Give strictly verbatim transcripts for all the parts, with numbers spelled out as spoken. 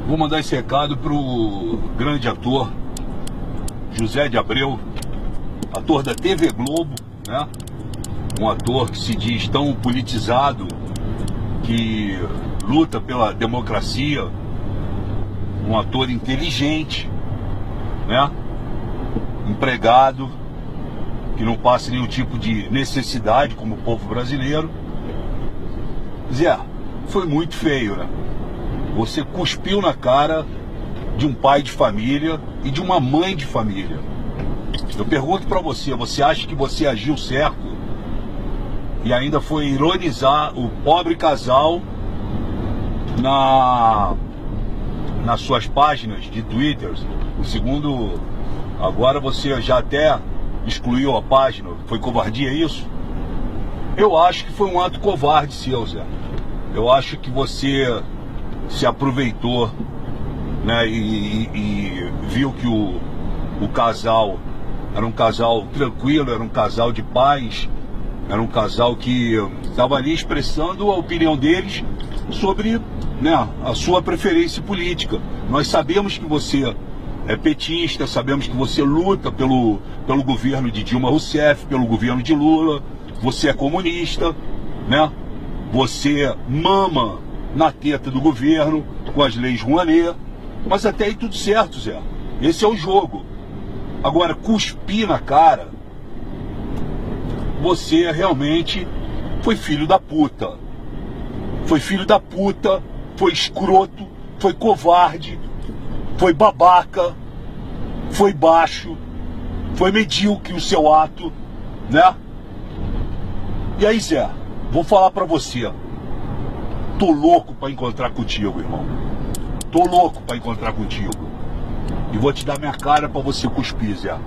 Vou mandar esse recado pro grande ator José de Abreu, ator da T V Globo, né? Um ator que se diz tão politizado, que luta pela democracia, um ator inteligente, né? Empregado, que não passa nenhum tipo de necessidade como o povo brasileiro. Zé, foi muito feio, né? Você cuspiu na cara de um pai de família e de uma mãe de família. Eu pergunto pra você, você acha que você agiu certo? E ainda foi ironizar o pobre casal na nas suas páginas de Twitter. Segundo, agora você já até excluiu a página. Foi covardia isso? Eu acho que foi um ato covarde seu, Zé. Eu acho que você se aproveitou, né, e, e, e viu que o, o casal era um casal tranquilo, era um casal de paz, era um casal que estava ali expressando a opinião deles sobre, né, a sua preferência política. Nós sabemos que você é petista, sabemos que você luta pelo, pelo governo de Dilma Rousseff, pelo governo de Lula, você é comunista, né? Você mama na teta do governo com as leis Rouanet, mas até aí tudo certo, Zé. Esse é o jogo. Agora, cuspir na cara, você realmente foi filho da puta. Foi filho da puta, foi escroto, foi covarde, foi babaca, foi baixo, foi medíocre o seu ato, né? E aí, Zé, vou falar pra você. Tô louco pra encontrar contigo, irmão. Tô louco pra encontrar contigo. E vou te dar minha cara pra você cuspir, Zé.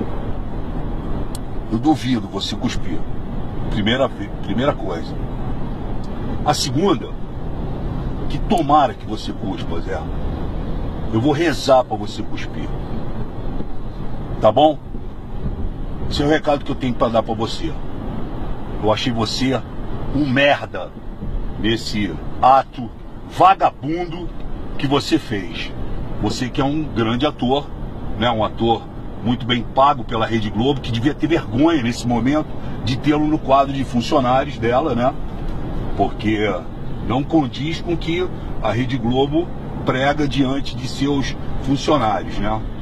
Eu duvido você cuspir. Primeira, primeira coisa. A segunda, que tomara que você cuspa, Zé. Eu vou rezar pra você cuspir. Tá bom? Esse é o recado que eu tenho pra dar pra você. Eu achei você um merda nesse ato vagabundo que você fez. Você que é um grande ator, né? Um ator muito bem pago pela Rede Globo, que devia ter vergonha nesse momento de tê-lo no quadro de funcionários dela, né? Porque não condiz com que a Rede Globo prega diante de seus funcionários, né?